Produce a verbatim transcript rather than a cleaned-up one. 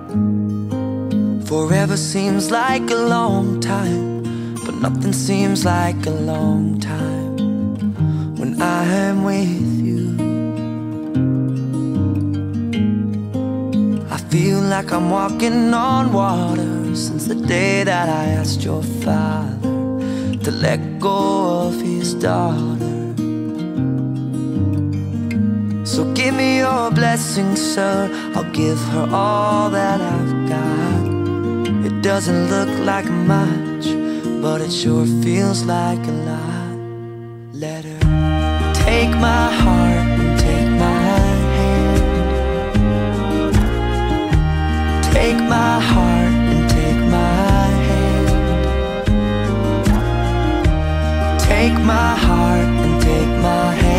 Forever seems like a long time, but nothing seems like a long time when I am with you. I feel like I'm walking on water since the day that I asked your father to let go of his daughter. So give me your blessing, sir, I'll give her all that I've got. It doesn't look like much, but it sure feels like a lot. Let her take my heart and take my hand. Take my heart and take my hand. Take my heart and take my hand.